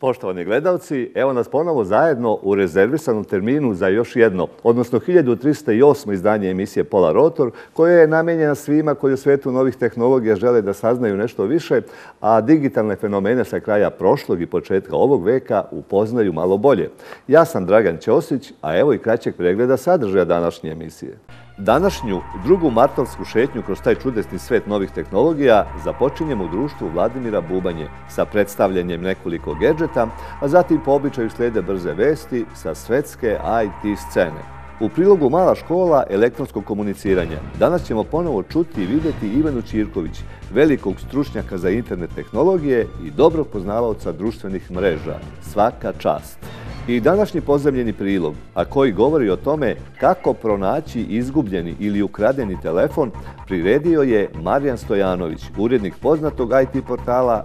Poštovani gledalci, evo nas ponovo zajedno u rezervisanom terminu za još jedno, odnosno 1308. izdanje emisije Pola Rotor, koja je namenjena svima koji u svetu novih tehnologija žele da saznaju nešto više, a digitalne fenomene sa kraja prošlog i početka ovog veka upoznaju malo bolje. Ja sam Dragan Ćosić, a evo i kraćeg pregleda sadržaja današnje emisije. Današnju drugu martovsku šetnju kroz taj čudesni svet novih tehnologija započinjemo u društvu Vladimira Bubanje sa predstavljanjem nekoliko gedžeta, a zatim po običaju slede brze vesti sa svetske IT scene. U prilogu Mala škola elektronskog komuniciranja danas ćemo ponovo čuti i vidjeti Ivanu Ćirković, velikog stručnjaka za internet tehnologije i dobrog poznavaoca društvenih mreža. Svaka čast! I današnji pozemljeni prilog, a koji govori o tome kako pronaći izgubljeni ili ukradeni telefon, priredio je Marijan Stojanović, urednik poznatog IT portala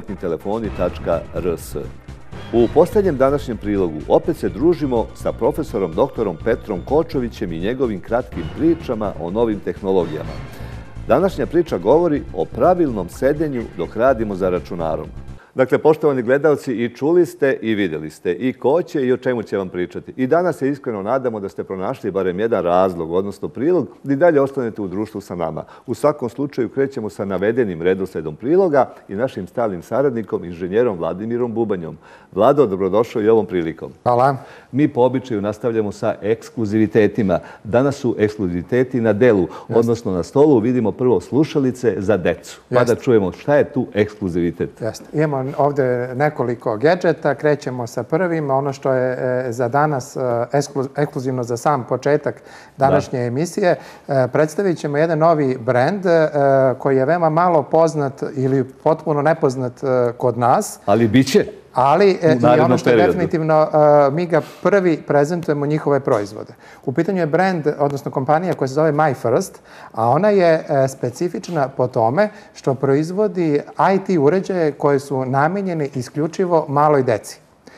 pametnitelefoni.rs. U posljednjem današnjem prilogu opet se družimo sa profesorom doktorom Petrom Kočovićem i njegovim kratkim pričama o novim tehnologijama. Današnja priča govori o pravilnom sedenju dok radimo za računarom. Dakle, poštovani gledalci, i čuli ste i vidjeli ste i ko će i o čemu će vam pričati. I danas se iskreno nadamo da ste pronašli barem jedan razlog, odnosno prilog, da i dalje ostanete u društvu sa nama. U svakom slučaju krećemo sa navedenim redosledom priloga i našim stalnim saradnikom, inženjerom Vladimirom Bubanjom. Vlado, dobrodošao i ovom prilikom. Hvala. Mi po običaju nastavljamo sa ekskluzivitetima. Danas su ekskluziviteti na delu, odnosno na stolu vidimo prvo slušalice za decu. Pa da čujemo šta je tu ekskluzivitet. Imamo ovdje nekoliko gedžeta, krećemo sa prvim. Ono što je za danas ekskluzivno za sam početak današnje emisije, predstavit ćemo jedan novi brend koji je veoma malo poznat ili potpuno nepoznat kod nas. Ali bit će. Ali i ono što je definitivno, mi ga prvi prezentujemo njihove proizvode. U pitanju je brand, odnosno kompanija koja se zove MyFirst, a ona je specifična po tome što proizvodi IT uređaje koje su namenjene isključivo maloj deci.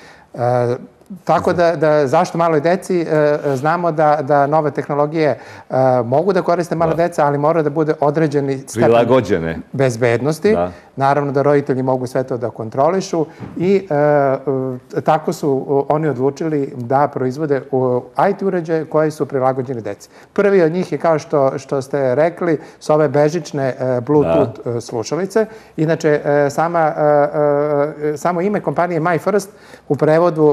Tako da zašto maloj deci? Znamo da nove tehnologije mogu da koriste mala deca, ali mora da bude određeni stepen bezbednosti. Naravno da roditelji mogu sve to da kontrolišu i tako su oni odlučili da proizvode IT uređaje koji su prilagođeni deci. Prvi od njih je, kao što ste rekli, su ove bežične Bluetooth slušalice. Inače, samo ime kompanije MyFirst u prevodu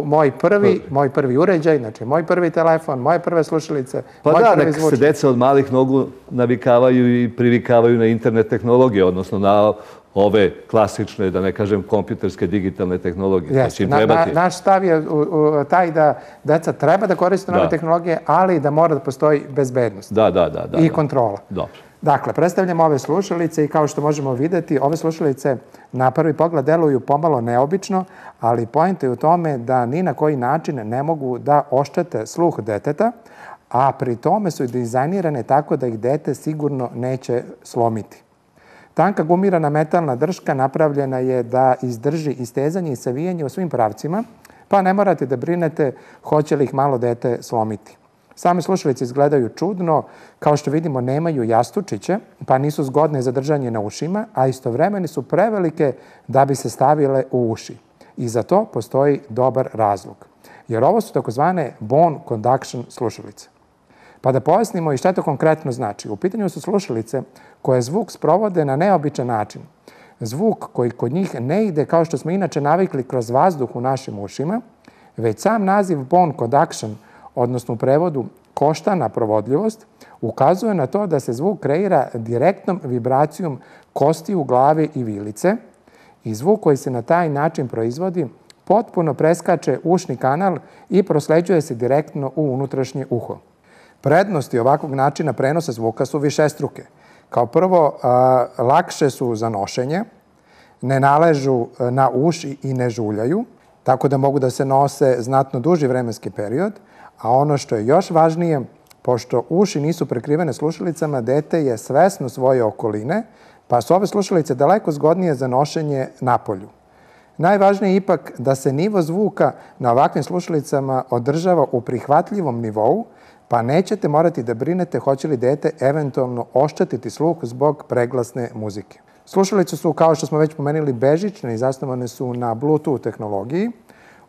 moj prvi uređaj, znači moj prvi telefon, moje prve slušalice, moj prvi zvučnik. Pa da, nek se deca od malih nogu navikavaju i privikavaju na internet tehnologije, odnosno na ove klasične, da ne kažem, kompjuterske digitalne tehnologije. Naš stav je taj da deca treba da koriste nove tehnologije, ali da mora da postoji bezbednost i kontrola. Dakle, predstavljamo ove slušalice i kao što možemo vidjeti, ove slušalice na prvi pogled deluju pomalo neobično, ali poenta je u tome da ni na koji način ne mogu da oštete sluh deteta, a pri tome su dizajnirane tako da ih dete sigurno neće slomiti. Tanka gumirana metalna drška napravljena je da izdrži istezanje i savijanje u svim pravcima, pa ne morate da brinete hoće li ih malo dete slomiti. Same slušalice izgledaju čudno, kao što vidimo nemaju jastučiće, pa nisu zgodne za držanje na ušima, a istovremeno su prevelike da bi se stavile u uši. I za to postoji dobar razlog, jer ovo su takozvane bone conduction slušalice. Pa da pojasnimo i šta to konkretno znači. U pitanju su slušalice koje zvuk sprovode na neobičan način. Zvuk koji kod njih ne ide kao što smo inače navikli kroz vazduh u našim ušima, već sam naziv bone conduction, odnosno u prevodu koštana provodljivost, ukazuje na to da se zvuk kreira direktnom vibracijom kosti u glavi i vilice i zvuk koji se na taj način proizvodi potpuno preskače ušni kanal i prosleđuje se direktno u unutrašnje uho. Prednosti ovakvog načina prenosa zvuka su višestruke. Kao prvo, lakše su za nošenje, ne naležu na uši i ne žuljaju, tako da mogu da se nose znatno duži vremenski period, a ono što je još važnije, pošto uši nisu prekrivene slušalicama, dete je svesno svoje okoline, pa su ove slušalice daleko zgodnije za nošenje napolju. Najvažnije je ipak da se nivo zvuka na ovakvim slušalicama održava u prihvatljivom nivou, pa nećete morati da brinete hoće li dete eventualno oštetiti sluh zbog preglasne muzike. Slušalice su, kao što smo već pomenuli, bežične i zasnovane su na Bluetooth tehnologiji,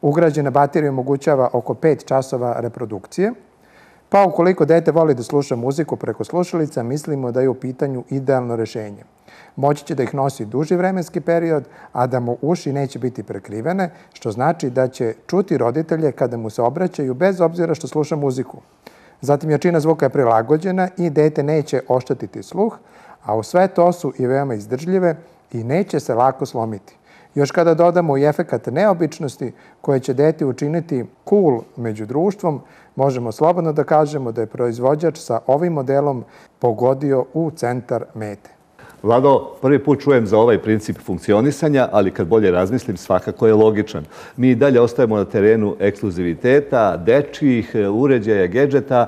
Ugrađena baterija omogućava oko 5 časova reprodukcije. Pa ukoliko dete voli da sluša muziku preko slušalica, mislimo da je u pitanju idealno rešenje. Moći će da ih nosi duži vremenski period, a da mu uši neće biti prekrivene, što znači da će čuti roditelje kada mu se obraćaju bez obzira što sluša muziku. Zatim, jačina zvuka je prilagođena i dete neće oštetiti sluh, a u sve to su i veoma izdržljive i neće se lako slomiti. Još kada dodamo i efekat neobičnosti koje će dete učiniti cool među društvom, možemo slobodno da kažemo da je proizvođač sa ovim modelom pogodio u centar mete. Vlado, prvi put čujem za ovaj princip funkcionisanja, ali kad bolje razmislim, svakako je logičan. Mi i dalje ostajemo na terenu ekskluziviteta, dečjih uređaja, gedžeta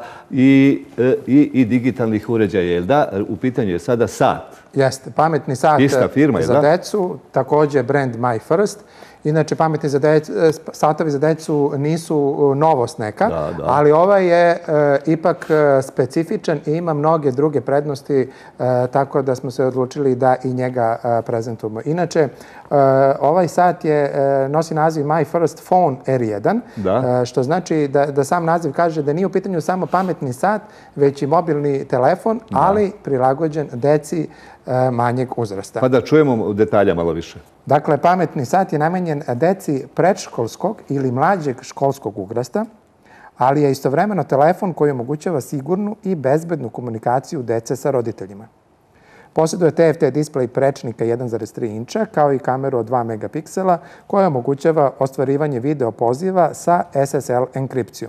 i digitalnih uređaja. Jel da? U pitanju je sada sat. Jeste, pametni sat za decu, također brand My First. Inače, pametni satovi za decu nisu novost neka, ali ovaj je ipak specifičan i ima mnoge druge prednosti, tako da smo se odlučili da i njega prezentujemo. Inače, ovaj sat nosi naziv My First Phone R1, što znači da sam naziv kaže da nije u pitanju samo pametni sat, već i mobilni telefon, ali prilagođen deci manjeg uzrasta. Pa da čujemo detalja malo više. Dakle, pametni sat je namenjen deci predškolskog ili mlađeg školskog uzrasta, ali je istovremeno telefon koji omogućava sigurnu i bezbednu komunikaciju dece sa roditeljima. Posjeduje TFT displej prečnika 1,3 inča, kao i kameru od 2 megapiksela, koja omogućava ostvarivanje video poziva sa SSL enkripcijom.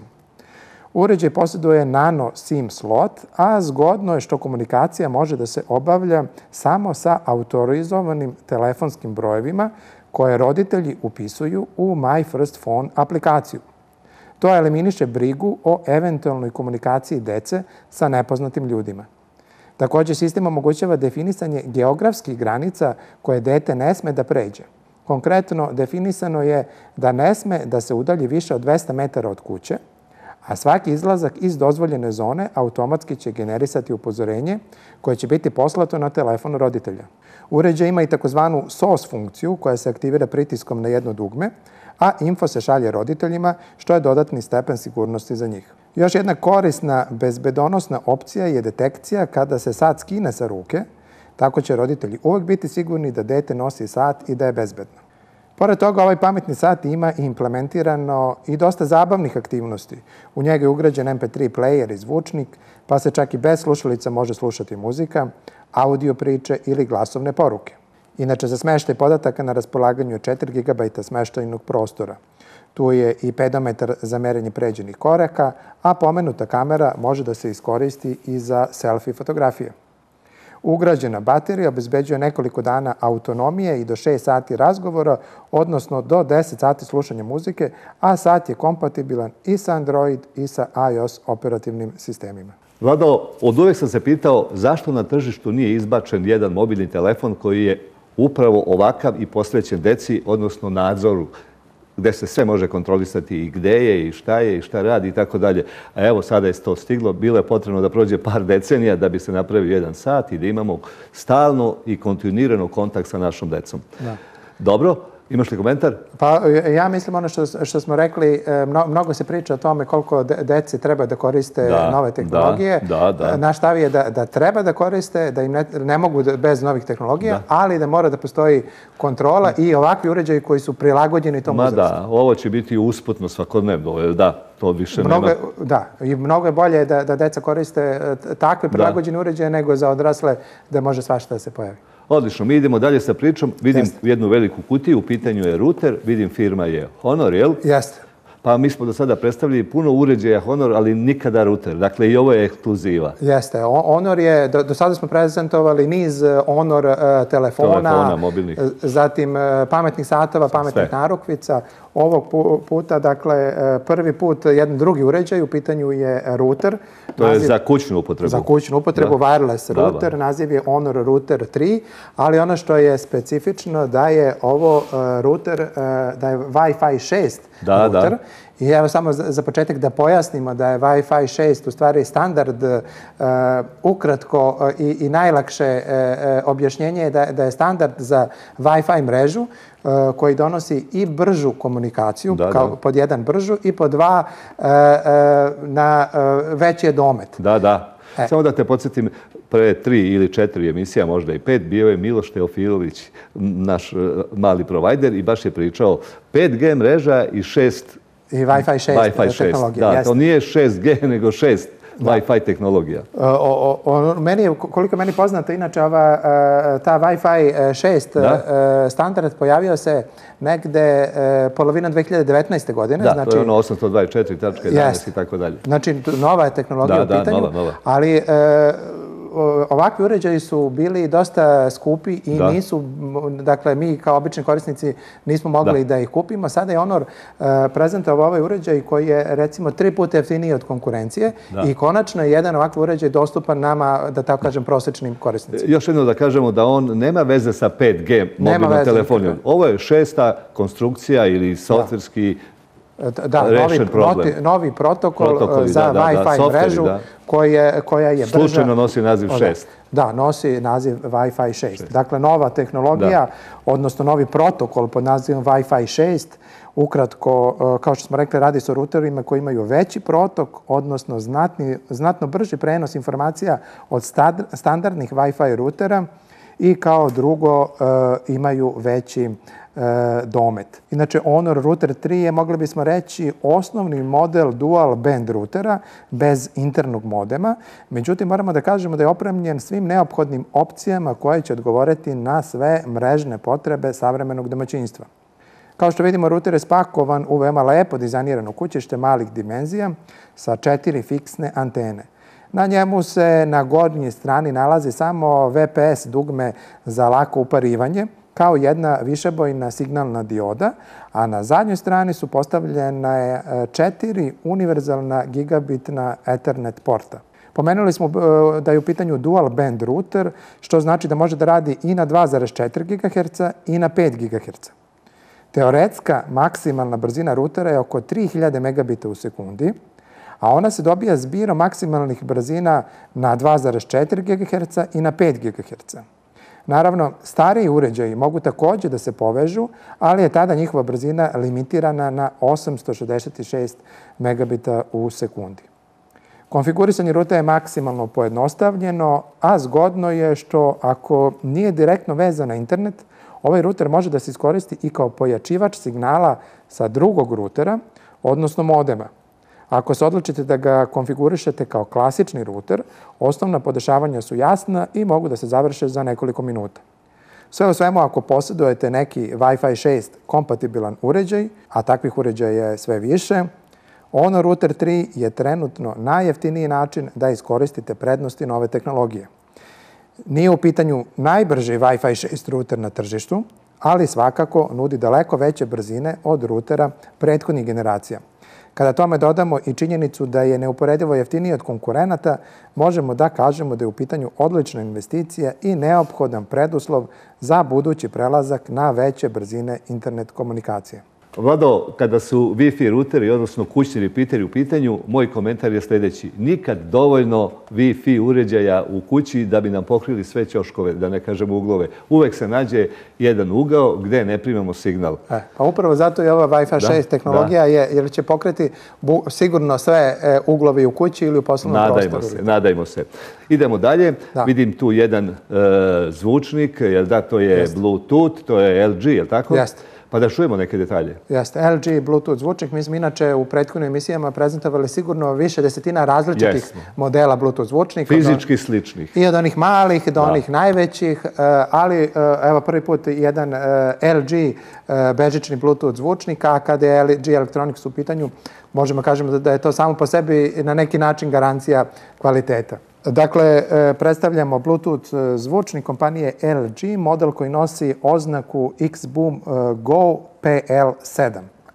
Uređaj posjeduje nano SIM slot, a zgodno je što komunikacija može da se obavlja samo sa autorizovanim telefonskim brojevima koje roditelji upisuju u My First Phone aplikaciju. To eliminiše brigu o eventualnoj komunikaciji dece sa nepoznatim ljudima. Također, sistem omogućava definisanje geografskih granica koje dete ne sme da pređe. Konkretno, definisano je da ne sme da se udalji više od 200 metara od kuće, a svaki izlazak iz dozvoljene zone automatski će generisati upozorenje koje će biti poslato na telefon roditelja. Uređaj ima i takozvanu SOS funkciju koja se aktivira pritiskom na jedno dugme, a info se šalje roditeljima, što je dodatni stepen sigurnosti za njih. Još jedna korisna bezbedonosna opcija je detekcija kada se sat skine sa ruke, tako će roditelji uvek biti sigurni da dete nosi sat i da je bezbedno. Pored toga, ovaj pametni sat ima implementirano i dosta zabavnih aktivnosti. U njega je ugrađen MP3 player i zvučnik, pa se čak i bez slušalica može slušati muzika, audio priče ili glasovne poruke. Inače, za smeštaj podataka na raspolaganju je 4 GB smeštajnog prostora. Tu je i pedometar za merenje pređenih koraka, a pomenuta kamera može da se iskoristi i za selfie fotografije. Ugrađena baterija obezbeđuje nekoliko dana autonomije i do 6 sati razgovora, odnosno do 10 sati slušanja muzike, a sat je kompatibilan i sa Android i sa iOS operativnim sistemima. Vlado, od uvek sam se pitao zašto na tržištu nije izbačen jedan mobilni telefon koji je upravo ovakav i posvećen deci, odnosno nadzoru, gde se sve može kontrolisati i gde je i šta radi i tako dalje. A evo, sada je to stiglo. Bilo je potrebno da prođe par decenija da bi se napravio jedan sat i da imamo stalno i kontinuirano kontakt sa našom decom. Dobro. Imaš li komentar? Pa ja mislim ono što smo rekli, mnogo se priča o tome koliko deci treba da koriste nove tehnologije. Naš stav je da treba da koriste, da im ne mogu bez novih tehnologija, ali da mora da postoji kontrola i ovakvi uređaji koji su prilagođeni tom uzrastu. Da, ovo će biti usputno svakodnevno, da, to više nema. Da, i mnogo je bolje da deca koriste takve prilagođene uređaje nego za odrasle da može svašta da se pojavi. Odlično, mi idemo dalje sa pričom. Vidim jednu veliku kutiju, u pitanju je ruter, vidim firma je Honor, jel? Jeste. Pa mi smo do sada predstavili puno uređaja Honor, ali nikada ruter. Dakle, i ovo je ekskluziva. Jeste. Honor je, do sada smo prezentovali niz Honor telefona, zatim pametnih satova, pametnih narukvica. Ovog puta, dakle, prvi put jedan drugi uređaj, u pitanju je ruter. To je za kućnu upotrebu. Za kućnu upotrebu, wireless router, naziv je Honor Router 3, ali ono što je specifično da je ovo router, da je Wi-Fi 6 router I evo samo za početak da pojasnimo da je Wi-Fi 6 u stvari standard. Ukratko i najlakše objašnjenje je da je standard za Wi-Fi mrežu koji donosi i bržu komunikaciju, pod jedan bržu i pod dva na veći je domet. Da. Samo da te podsjetim, pre 3 ili 4 emisija, možda i 5, bio je Miloš Teofilović, naš mali provajder, i baš je pričao 5G mreža i 6 i Wi-Fi 6 tehnologija. Da, to nije 6G, nego 6 Wi-Fi tehnologija. Koliko meni poznato, inače ta Wi-Fi 6 standard pojavio se negde polovinom 2019. godine. Da, to je ono 824.11 i tako dalje. Znači, nova je tehnologija u pitanju, ali ovakvi uređaji su bili dosta skupi i nisu, dakle, mi kao obični korisnici nismo mogli da ih kupimo. Sada je Honor prezentovao ovaj uređaj koji je, recimo, 3 puta jeftiniji od konkurencije i konačno je jedan ovakav uređaj dostupan nama, da tako kažem, prosječnim korisnicima. Još jedno da kažemo da on nema veze sa 5G mobilnom telefonijom. Ovo je 6. konstrukcija ili softverski rešen problem. Novi protokol za Wi-Fi mrežu koja je brža. Slučajno nosi naziv 6. Da, nosi naziv Wi-Fi 6. Dakle, nova tehnologija, odnosno novi protokol pod nazivom Wi-Fi 6. Ukratko, kao što smo rekli, radi se o ruterima koji imaju veći protok, odnosno znatno brži prenos informacija od standardnih Wi-Fi rutera i kao drugo imaju veći domet. Inače, Honor Router 3 je, mogli bismo reći, osnovni model dual band routera bez internog modema. Međutim, moramo da kažemo da je opremljen svim neophodnim opcijama koje će odgovoriti na sve mrežne potrebe savremenog domaćinstva. Kao što vidimo, router je spakovan u veoma lepo dizajnirano kućište malih dimenzija sa 4 fiksne antene. Na njemu se na gornjoj strani nalazi samo VPS dugme za lako uparivanje, kao jedna višebojna signalna dioda, a na zadnjoj strani su postavljene 4 univerzalna gigabitna Ethernet porta. Pomenuli smo da je u pitanju dual band router, što znači da može da radi i na 2,4 GHz i na 5 GHz. Teoretska maksimalna brzina routera je oko 3000 megabita u sekundi, a ona se dobija zbirom maksimalnih brzina na 2,4 GHz i na 5 GHz. Naravno, stariji uređaji mogu također da se povežu, ali je tada njihova brzina limitirana na 866 megabita u sekundi. Konfigurisanje ruta je maksimalno pojednostavljeno, a zgodno je što ako nije direktno vezan na internet, ovaj ruter može da se iskoristi i kao pojačivač signala sa drugog rutera, odnosno modema. Ako se odlučite da ga konfigurišete kao klasični ruter, osnovna podešavanja su jasna i mogu da se završe za nekoliko minuta. Sve u svemu, ako posjedujete neki Wi-Fi 6 kompatibilan uređaj, a takvih uređaja je sve više, Honor Router 3 je trenutno najjeftiniji način da iskoristite prednosti nove tehnologije. Nije u pitanju najbrži Wi-Fi 6 router na tržištu, ali svakako nudi daleko veće brzine od rutera prethodnih generacija. Kada tome dodamo i činjenicu da je neuporedivo jeftiniji od konkurenata, možemo da kažemo da je u pitanju odlična investicija i neophodan preduslov za budući prelazak na veće brzine internet komunikacije. Vlado, kada su Wi-Fi routeri, odnosno kućni repeateri u pitanju, moj komentar je sljedeći. Nikad dovoljno Wi-Fi uređaja u kući da bi nam pokrili sve ćoškove, da ne kažemo uglove. Uvek se nađe jedan ugao gde ne primamo signal. Pa upravo zato je ova Wi-Fi 6 tehnologija, jer će pokriti sigurno sve uglovi u kući ili u poslovnom prostoru. Nadajmo se. Idemo dalje. Vidim tu jedan zvučnik, to je Bluetooth, to je LG, je li tako? Jeste. Pa da čujemo neke detalje. Jeste, LG Bluetooth zvučnik. Mi smo inače u prethodnim emisijama prezentovali sigurno više desetina različitih modela Bluetooth zvučnika. Fizički sličnih. I od onih malih do onih najvećih, ali evo prvi put jedan LG bežični Bluetooth zvučnik, a kada je LG Electronics u pitanju, možemo kažemo da je to samo po sebi na neki način garancija kvaliteta. Dakle, predstavljamo Bluetooth zvučnik kompanije LG, model koji nosi oznaku XBoom Go PL7.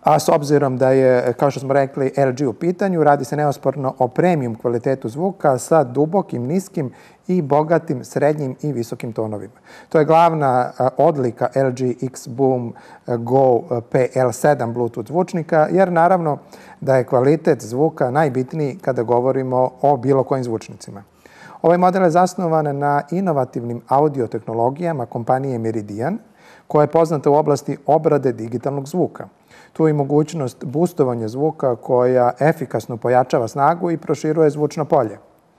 A s obzirom da je, kao što smo rekli, LG u pitanju, radi se neosporno o premium kvalitetu zvuka sa dubokim, niskim i bogatim srednjim i visokim tonovima. To je glavna odlika LG X-Boom Go PL7 Bluetooth zvučnika, jer naravno da je kvalitet zvuka najbitniji kada govorimo o bilo kojim zvučnicima. Ovaj model je zasnovan na inovativnim audio tehnologijama kompanije Meridian, koja je poznata u oblasti obrade digitalnog zvuka. Tu je mogućnost boostovanja zvuka koja efikasno pojačava snagu i proširuje zvučno polje.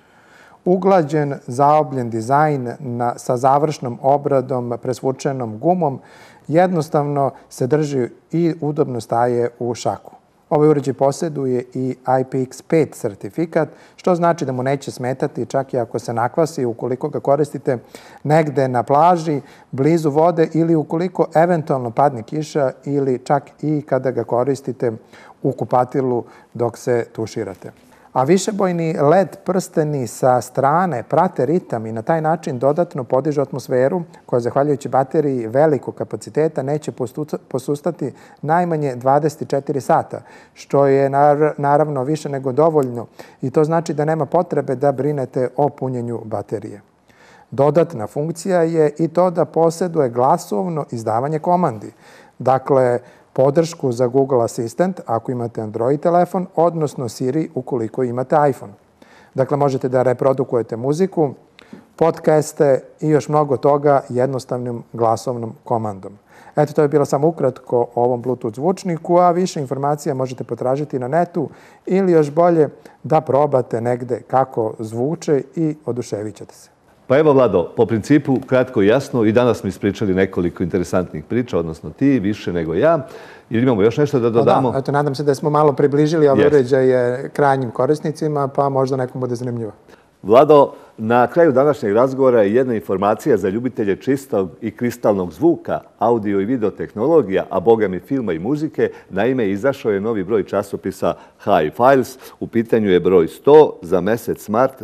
Uglađen, zaobljen dizajn sa završnom obradom, presvučenom gumom, jednostavno se drži i udobno staje u šaku. Ovaj uređaj posjeduje i IPX5 sertifikat, što znači da mu neće smetati čak i ako se nakvasi ukoliko ga koristite negde na plaži, blizu vode ili ukoliko eventualno padne kiša ili čak i kada ga koristite u kupatilu dok se tuširate. A višebojni LED prsteni sa strane prate ritam i na taj način dodatno podižu atmosferu koja, zahvaljujući bateriji velikog kapaciteta, neće posustati najmanje 24 sata, što je naravno više nego dovoljno i to znači da nema potrebe da brinete o punjenju baterije. Dodatna funkcija je i to da posjeduje glasovno izdavanje komandi. Dakle, podršku za Google Assistant ako imate Android telefon, odnosno Siri ukoliko imate iPhone. Dakle, možete da reprodukujete muziku, podcaste i još mnogo toga jednostavnim glasovnom komandom. Eto, to je bilo samo ukratko o ovom Bluetooth zvučniku, a više informacija možete potražiti na netu ili još bolje da probate negde kako zvuče i oduševit ćete se. Pa evo, Vlado, po principu kratko i jasno, i danas smo ispričali nekoliko interesantnih priča, odnosno ti, više nego ja. Ili imamo još nešto da dodamo? Da, eto, nadam se da smo malo približili ove uređaje krajnjim korisnicima, pa možda nekom bude zanimljivo. Vlado, na kraju današnjeg razgovora je jedna informacija za ljubitelje čistog i kristalnog zvuka, audio i video tehnologija, a bogami filma i muzike. Naime, izašao je novi broj časopisa Hi-Files. U pitanju je broj 100 za mesec mart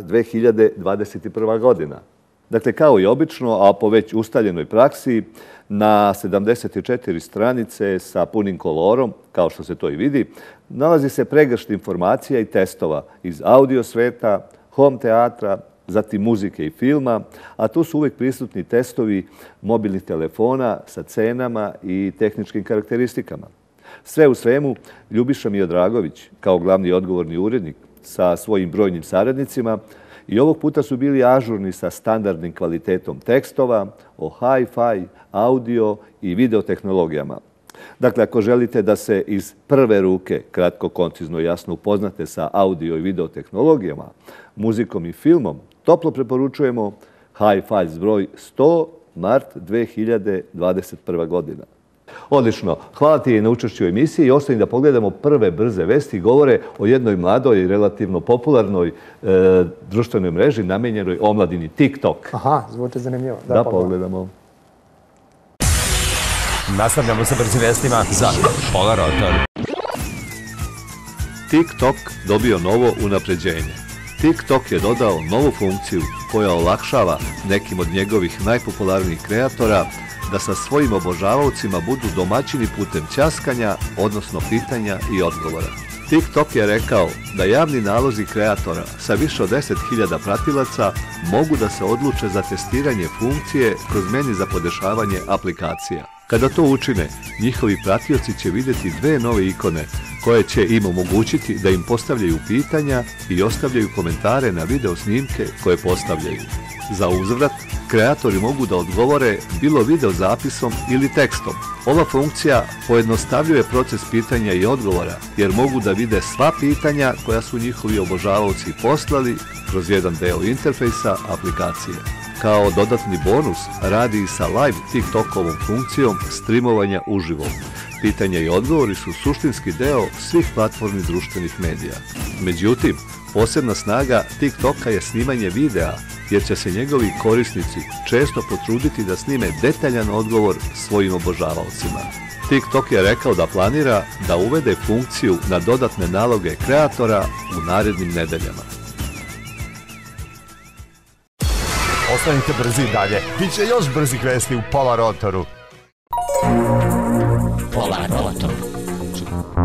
2021. godina. Dakle, kao i obično, a po već ustaljenoj praksi, na 74 stranice sa punim kolorom, kao što se to i vidi, nalazi se pregršt informacija i testova iz audio sveta, home teatra, zatim muzike i filma, a tu su uvijek prisutni testovi mobilnih telefona sa cenama i tehničkim karakteristikama. Sve u svemu, Ljubiša Miodragović, kao glavni odgovorni urednik sa svojim brojnim saradnicima, i ovog puta su bili ažurni sa standardnim kvalitetom tekstova o hi-fi, audio i video tehnologijama. Dakle, ako želite da se iz prve ruke, kratko, koncizno i jasno upoznate sa audio i video tehnologijama, muzikom i filmom, toplo preporučujemo Hi-Files broj 100, mart 2021. godina. Odlično. Hvala ti i na učešću u emisiji i ostavim da pogledamo prve brze vesti. Govore o jednoj mladoj i relativno popularnoj društvenoj mreži namenjenoj omladini, TikTok. Aha, zvuče zanimljivo. Da pogledamo. Nastavljamo sa brzim vestima za Pola Rotor. TikTok dobio novo unapređenje. TikTok je dodao novu funkciju koja olakšava nekim od njegovih najpopularnijih kreatora da sa svojim obožavaocima budu domaćini putem ćaskanja, odnosno pitanja i odgovora. TikTok je rekao da javni nalozi kreatora sa više od 10.000 pratilaca mogu da se odluče za testiranje funkcije kroz meni za podešavanje aplikacija. Kada to učine, njihovi pratioci će vidjeti dve nove ikone koje će im omogućiti da im postavljaju pitanja i ostavljaju komentare na video snimke koje postavljaju. Za uzvrat, kreatori mogu da odgovore bilo video zapisom ili tekstom. Ova funkcija pojednostavljuje proces pitanja i odgovora, jer mogu da vide sva pitanja koja su njihovi obožavaoci poslali kroz jedan deo interfejsa aplikacije. Kao dodatni bonus radi i sa live TikTokovom funkcijom streamovanja uživo. Pitanja i odgovori su suštinski deo svih platformi društvenih medija. Međutim, posebna snaga TikToka je snimanje videa, jer će se njegovi korisnici često potruditi da snime detaljan odgovor svojim obožavaocima. TikTok je rekao da planira da uvede funkciju na dodatne naloge kreatora u narednim nedeljama. Ostanite brzi dalje. Biće još brzih vesti u Pola Rotoru. Pola Rotor.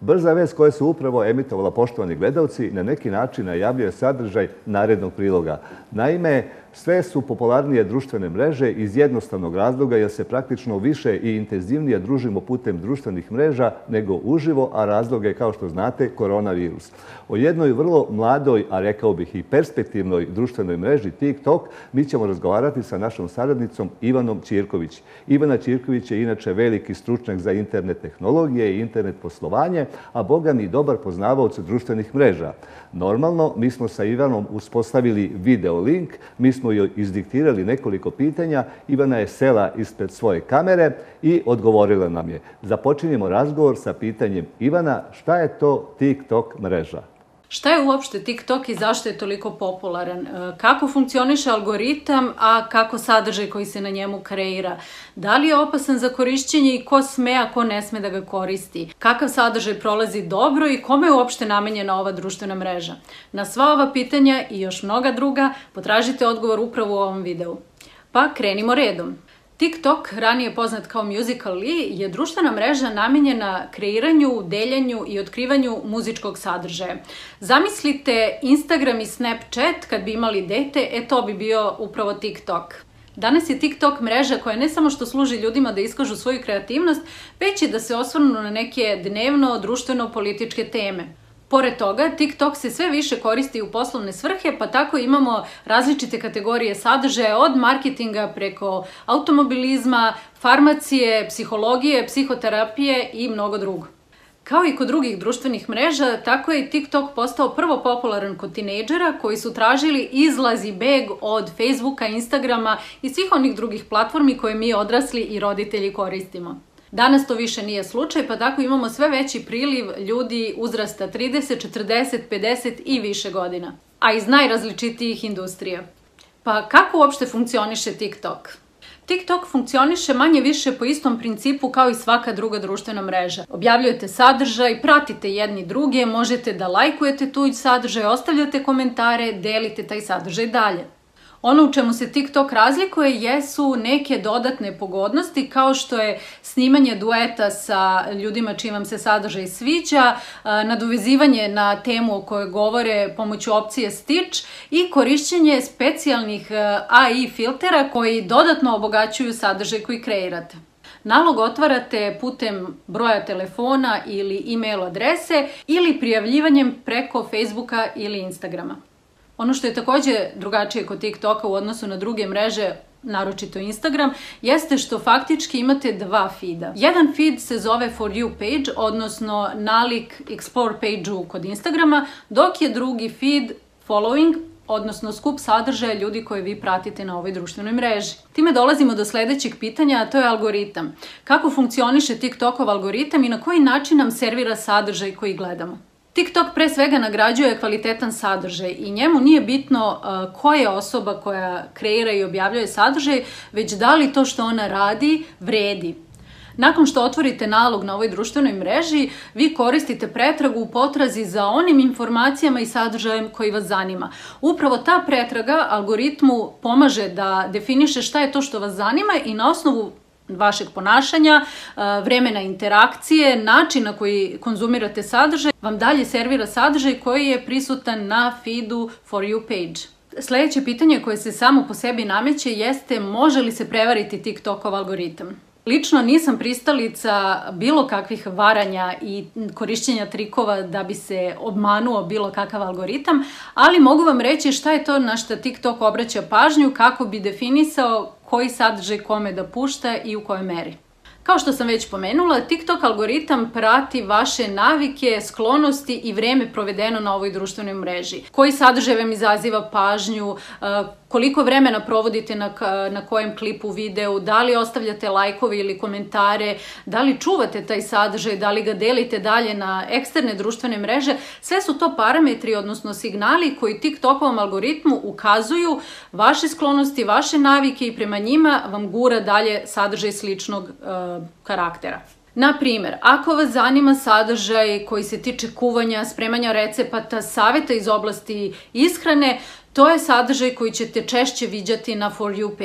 Brza vest koje su upravo emitovala poštovani gledalci na neki način najavljuje sadržaj narednog priloga. Naime, sve su popularnije društvene mreže iz jednostavnog razloga jer se praktično više i intenzivnije družimo putem društvenih mreža nego uživo, a razlog je, kao što znate, koronavirus. O jednoj vrlo mladoj, a rekao bih i perspektivnoj društvenoj mreži TikTok mi ćemo razgovarati sa našom saradnicom Ivanom Ćirković. Ivana Ćirković je inače veliki stručnjak za internet tehnologije i internet poslovanje, a boga mi dobar poznavaoc društvenih mreža. Normalno, mi smo sa Ivanom uspostavili video link, mi smo joj izdiktirali nekoliko pitanja, Ivana je sela ispred svoje kamere i odgovorila nam je. Započinjemo razgovor sa pitanjem Ivana, šta je to TikTok mreža? Šta je uopšte TikTok i zašto je toliko popularan? Kako funkcioniše algoritam, a kako sadržaj koji se na njemu kreira? Da li je opasan za korišćenje i ko sme, a ko ne sme da ga koristi? Kakav sadržaj prolazi dobro i kome je uopšte namenjena ova društvena mreža? Na sva ova pitanja i još mnoga druga potražite odgovor upravo u ovom videu. Pa krenimo redom. TikTok, ranije poznat kao Musical.ly, je društvena mreža namenjena kreiranju, deljenju i otkrivanju muzičkog sadržaja. Zamislite Instagram i Snapchat kad bi imali dete, to bi bio upravo TikTok. Danas je TikTok mreža koja ne samo što služi ljudima da iskažu svoju kreativnost, već i da se osvrnu na neke dnevno, društveno-političke teme. Pored toga, TikTok se sve više koristi u poslovne svrhe, pa tako imamo različite kategorije sadržaja od marketinga preko automobilizma, farmacije, psihologije, psihoterapije i mnogo drugo. Kao i kod drugih društvenih mreža, tako je i TikTok postao prvo popularan kod tinejdžera koji su tražili izlaz i beg od Facebooka, Instagrama i svih onih drugih platformi koje mi odrasli i roditelji koristimo. Danas to više nije slučaj, pa tako imamo sve veći priliv ljudi uzrasta 30, 40, 50 i više godina, a iz najrazličitijih industrija. Pa kako uopšte funkcioniše TikTok? TikTok funkcioniše manje više po istom principu kao i svaka druga društvena mreža. Objavljujete sadržaj, pratite jedni druge, možete da lajkujete tuđ sadržaj, ostavljate komentare, delite taj sadržaj dalje. Ono u čemu se TikTok razlikuje jesu neke dodatne pogodnosti kao što je snimanje dueta sa ljudima čiji vam se sadržaj sviđa, nadovezivanje na temu o kojoj govore pomoću opcije Stitch i korišćenje specijalnih AI filtera koji dodatno obogaćuju sadržaj koji kreirate. Nalog otvarate putem broja telefona ili e-mail adrese ili prijavljivanjem preko Facebooka ili Instagrama. Ono što je takođe drugačije kod TikToka u odnosu na druge mreže, naročito Instagram, jeste što faktički imate dva feeda. Jedan feed se zove For You page, odnosno nalik Explore page-u kod Instagrama, dok je drugi feed Following, odnosno skup sadržaja ljudi koje vi pratite na ovoj društvenoj mreži. Time dolazimo do sledećeg pitanja, a to je algoritam. Kako funkcioniše TikTokov algoritam i na koji način nam servira sadržaj koji gledamo? TikTok pre svega nagrađuje kvalitetan sadržaj i njemu nije bitno koja je osoba koja kreira i objavljuje sadržaj, već da li to što ona radi vredi. Nakon što otvorite nalog na ovoj društvenoj mreži, vi koristite pretragu u potrazi za onim informacijama i sadržajem koji vas zanima. Upravo ta pretraga algoritmu pomaže da definiše šta je to što vas zanima i na osnovu vašeg ponašanja, vremena interakcije, način na koji konzumirate sadržaj, vam dalje servira sadržaj koji je prisutan na feedu For You page. Sledeće pitanje koje se samo po sebi nameće jeste može li se prevariti TikTokov algoritam? Lično nisam pristalica bilo kakvih varanja i korišćenja trikova da bi se obmanuo bilo kakav algoritam, ali mogu vam reći šta je to na šta TikTok obraća pažnju kako bi definisao koji sadržaj kome da pušta i u kojoj meri. Kao što sam već pomenula, TikTok algoritam prati vaše navike, sklonosti i vreme provedeno na ovoj društvenoj mreži. Koji sadržaj vam izaziva pažnju, koliko vremena provodite na kojem klipu, videu, da li ostavljate lajkove ili komentare, da li čuvate taj sadržaj, da li ga delite dalje na eksterne društvene mreže, sve su to parametri, odnosno signali koji TikTokovom algoritmu ukazuju vaše sklonosti, vaše navike i prema njima vam gura dalje sadržaj sličnog karaktera. Na primer, ako vas zanima sadržaj koji se tiče kuvanja, spremanja recepata, saveta iz oblasti ishrane, to je sadržaj koji ćete češće viđati na For You page.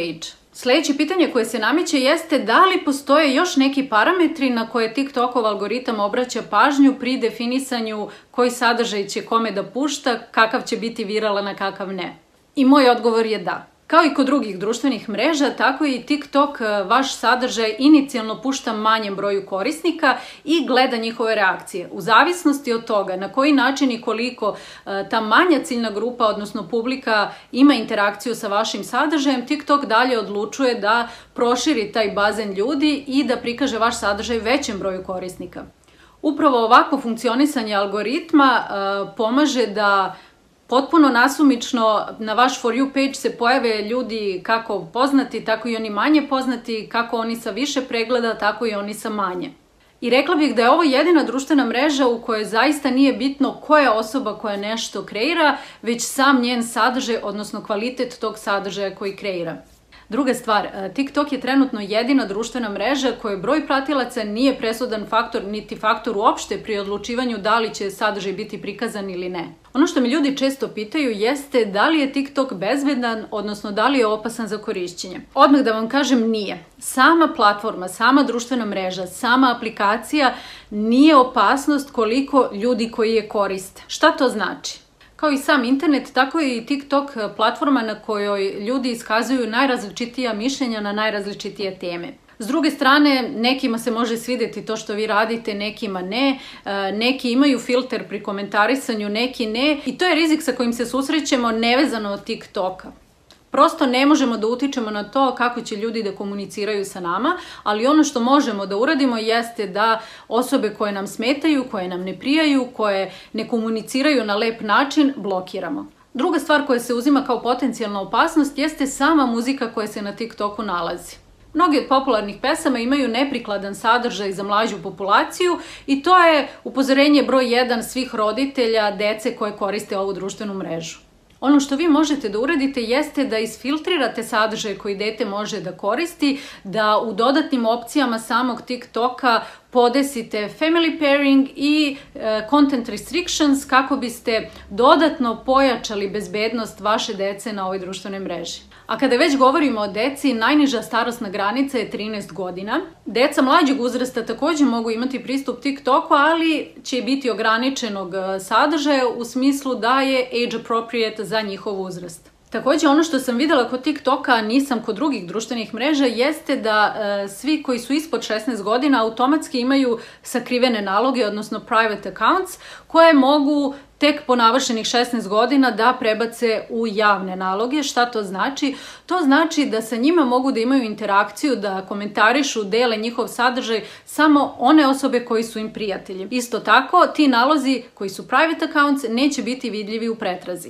Sljedeće pitanje koje se nameće jeste da li postoje još neki parametri na koje TikTokov algoritam obraća pažnju pri definisanju koji sadržaj će kome da pušta, kakav će biti viralan, a kakav ne. I moj odgovor je da. Kao i kod drugih društvenih mreža, tako i TikTok vaš sadržaj inicijalno pušta manjem broju korisnika i gleda njihove reakcije. U zavisnosti od toga na koji način i koliko ta manja ciljna grupa, odnosno publika, ima interakciju sa vašim sadržajem, TikTok dalje odlučuje da proširi taj bazen ljudi i da prikaže vaš sadržaj većem broju korisnika. Upravo ovakvo funkcionisanje algoritma pomaže da potpuno nasumično na vaš For You page se pojave ljudi kako poznati, tako i oni manje poznati, kako oni sa više pregleda, tako i oni sa manje. I rekla bih da je ovo jedina društvena mreža u kojoj zaista nije bitno koja je osoba koja nešto kreira, već sam njen sadržaj, odnosno kvalitet tog sadržaja koji kreira. Druga stvar, TikTok je trenutno jedina društvena mreža kojoj broj pratilaca nije presudan faktor, niti faktor uopšte pri odlučivanju da li će sadržaj biti prikazan ili ne. Ono što me ljudi često pitaju jeste da li je TikTok bezbedan, odnosno da li je opasan za korišćenje. Odmah da vam kažem nije. Sama platforma, sama društvena mreža, sama aplikacija nije opasnost koliko ljudi koji je koriste. Šta to znači? Kao i sam internet, tako je i TikTok platforma na kojoj ljudi iskazuju najrazličitija mišljenja na najrazličitije teme. S druge strane, nekima se može svidjeti to što vi radite, nekima ne. Neki imaju filter pri komentarisanju, neki ne. I to je rizik sa kojim se susrećemo nevezano od TikToka. Prosto ne možemo da utičemo na to kako će ljudi da komuniciraju sa nama, ali ono što možemo da uradimo jeste da osobe koje nam smetaju, koje nam ne prijaju, koje ne komuniciraju na lep način, blokiramo. Druga stvar koja se uzima kao potencijalna opasnost jeste sama muzika koja se na TikToku nalazi. Mnogi od popularnih pesama imaju neprikladan sadržaj za mlađu populaciju i to je upozorenje broj 1 svih roditelja, dece koje koriste ovu društvenu mrežu. Ono što vi možete da uradite jeste da isfiltrirate sadržaj koji dete može da koristi, da u dodatnim opcijama samog TikToka podesite family pairing i content restrictions kako biste dodatno pojačali bezbednost vaše dece na ovoj društvenoj mreži. A kada već govorimo o deci, najniža starosna granica je 13 godina. Deca mlađeg uzrasta također mogu imati pristup TikToku, ali će biti ograničenog sadržaja u smislu da je age appropriate za njihov uzrast. Također ono što sam vidjela kod TikToka, a nisam kod drugih društvenih mreža, jeste da svi koji su ispod 16 godina automatski imaju sakrivene naloge, odnosno private accounts, koje mogu tek po navršenih 16 godina da prebace u javne naloge. Šta to znači? To znači da sa njima mogu da imaju interakciju, da komentarišu, dele njihov sadržaj samo one osobe koji su im prijatelji. Isto tako, ti nalozi koji su private accounts neće biti vidljivi u pretrazi.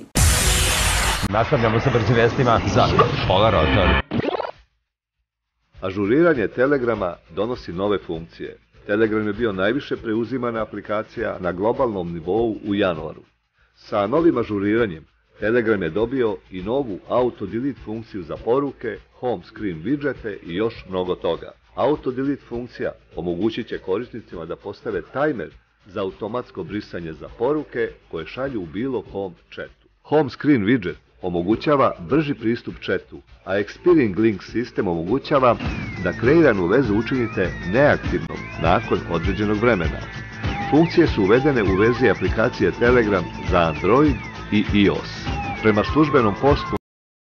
Nastavljamo sa brzim vestima za Pola Rotor. Ažuriranje Telegrama donosi nove funkcije. Telegram je bio najviše preuzimana aplikacija na globalnom nivou u januaru. Sa novim ažuriranjem, Telegram je dobio i novu auto-delete funkciju za poruke, home screen widgete i još mnogo toga. Auto-delete funkcija omogućit će korisnicima da postave tajmer za automatsko brisanje za poruke koje šalju u bilo kom chatu. Home screen widget omogućava brži pristup chatu, a Expiring Link sistem omogućava da kreiranu vezu učinite neaktivnom nakon određenog vremena. Funkcije su uvedene u verziji aplikacije Telegram za Android i iOS. Prema službenom postu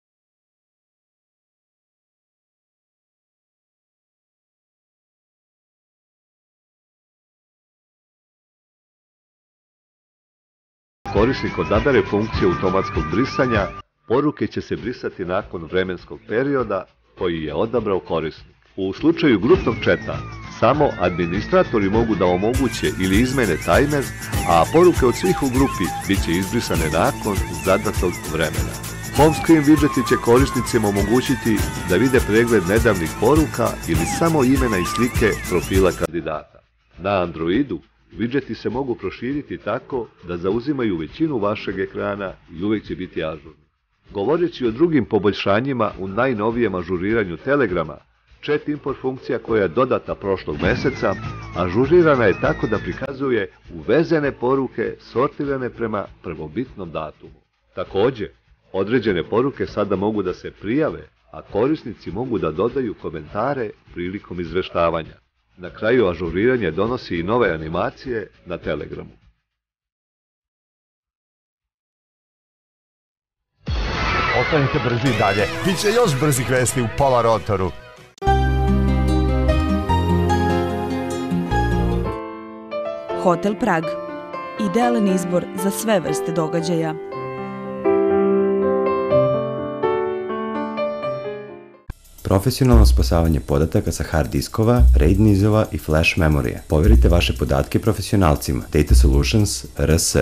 korisnik odabere funkciju automatskog brisanja, poruke će se brisati nakon vremenskog perioda koji je odabrao korisnik. U slučaju grupnog četa, samo administratori mogu da omoguće ili izmene tajmer, a poruke od svih u grupi bit će izbrisane nakon zadatog vremena. Home screen widgeti će korisnicima omogućiti da vide pregled nedavnih poruka ili samo imena i slike profila kandidata. Na Androidu widgeti se mogu proširiti tako da zauzimaju većinu vašeg ekrana i uvijek će biti ažurni. Govoreći o drugim poboljšanjima u najnovijem ažuriranju Telegrama, chat import funkcija koja je dodata prošlog meseca, ažurirana je tako da prikazuje uvezene poruke sortirane prema prvobitnom datumu. Također, određene poruke sada mogu da se prijave, a korisnici mogu da dodaju komentare prilikom izveštavanja. Na kraju ažuriranje donosi i nove animacije na Telegramu. Ostanite brzi dalje, biće još brzih vesti u Pola Rotoru. Hotel Prag. Idealan izbor za sve vrste događaja. Profesionalno spasavanje podataka sa hard diskova, RAID nizova i flash memorije. Poverite vaše podatke profesionalcima. Data Solutions RS.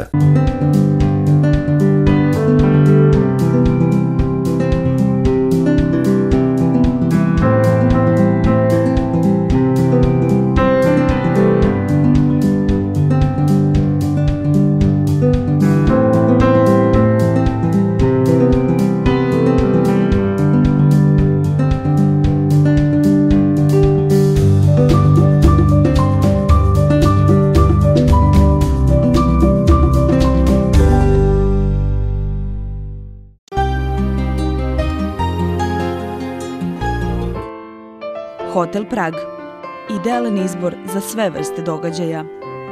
Hotel Prag. Idealan izbor za sve vrste događaja.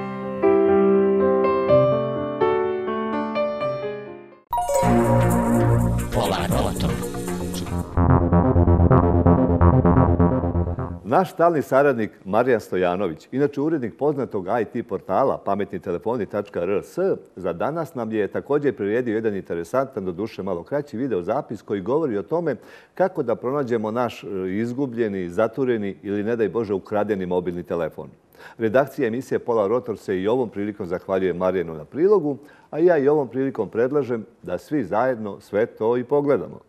Naš stalni saradnik Marijan Stojanović, inače urednik poznatog IT portala pametnitelefoni.rs, za danas nam je također priredio jedan interesantan, doduše malo kraći video zapis koji govori o tome kako da pronađemo naš izgubljeni, zatureni ili, ne daj Bože, ukradeni mobilni telefon. Redakcija emisije Pola Rotor se i ovom prilikom zahvaljuje Marijanu na prilogu, a ja i ovom prilikom predlažem da svi zajedno sve to i pogledamo.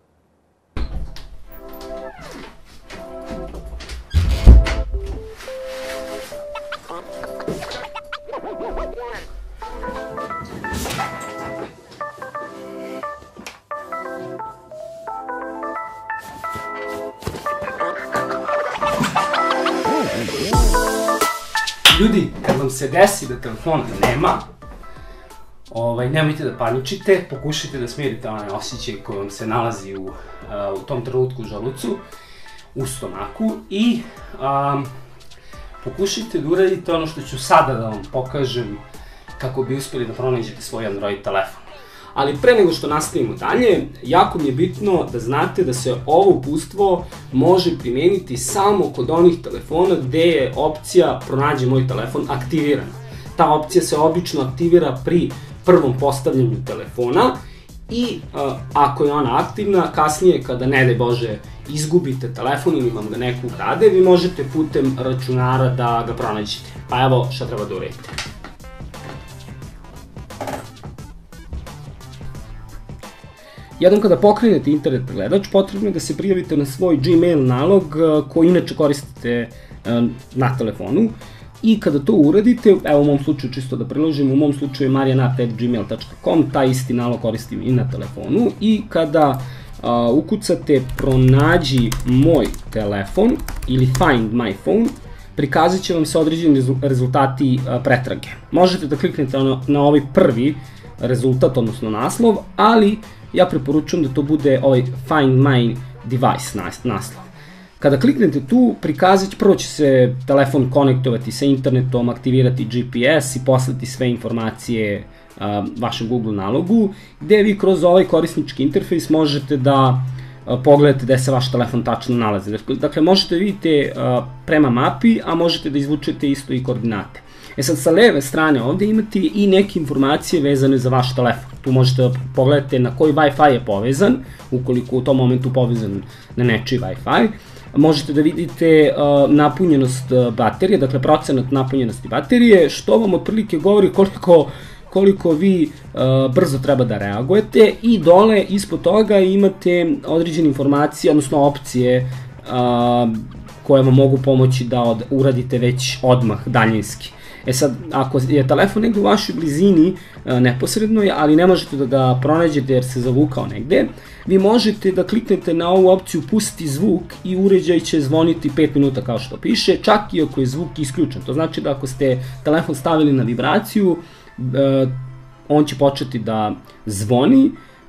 Ljudi, kad vam se desi da telefona nema, nemojte da paničite, pokušajte da smirite onaj osjećaj koji vam se nalazi u tom trenutku u želucu, u stomaku i pokušajte da uradite ono što ću sada da vam pokažem kako bi uspjeli da pronađete svoj Android telefon. Ali pre nego što nastavimo dalje, jako mi je bitno da znate da se ovo uputstvo može primeniti samo kod onih telefona gde je opcija pronađi moj telefon aktivirana. Ta opcija se obično aktivira pri prvom postavljanju telefona i ako je ona aktivna, kasnije kada, ne daj Bože, izgubite telefon ili vam ga neko ukrade, vi možete putem računara da ga pronađete. Pa evo šta treba da uradite. Jednom kada pokrenete internet pregledač, potrebno je da se prijavite na svoj Gmail nalog koji inače koristite na telefonu i kada to uradite, evo u mom slučaju čisto da priložim, u mom slučaju marianat@gmail.com, taj isti nalog koristim i na telefonu i kada ukucate pronađi moj telefon ili find my phone, prikazat će vam se određeni rezultati pretrage. Možete da kliknete na ovaj prvi rezultat, odnosno naslov, ali ja preporučujem da to bude ovaj Find My Device naslov. Kada kliknete tu, prvo će se telefon konektovati sa internetom, aktivirati GPS i poslati sve informacije vašem Google nalogu, gde vi kroz ovaj korisnički interfejs možete da pogledate gde se vaš telefon tačno nalazi. Dakle, možete vidite prema mapi, a možete da izvučete isto i koordinate. Sad, sa leve strane ovde imate i neke informacije vezane za vaš telefon. Tu možete da pogledate na koji Wi-Fi je povezan, ukoliko u tom momentu povezan na nečiji Wi-Fi. Možete da vidite napunjenost baterije, dakle procenat napunjenosti baterije, što vam otprilike govori koliko vi brzo treba da reagujete i dole ispod toga imate određene informacije, odnosno opcije koje vam mogu pomoći da uradite već odmah daljinski. Sad, ako je telefon negde u vašoj blizini, neposredno je, ali ne možete da ga pronađete jer se zavukao negde, vi možete da kliknete na ovu opciju pustiti zvuk i uređaj će zvoniti 5 minuta kao što piše, čak i ako je zvuk isključen. To znači da ako ste telefon stavili na vibraciju, on će početi da zvoni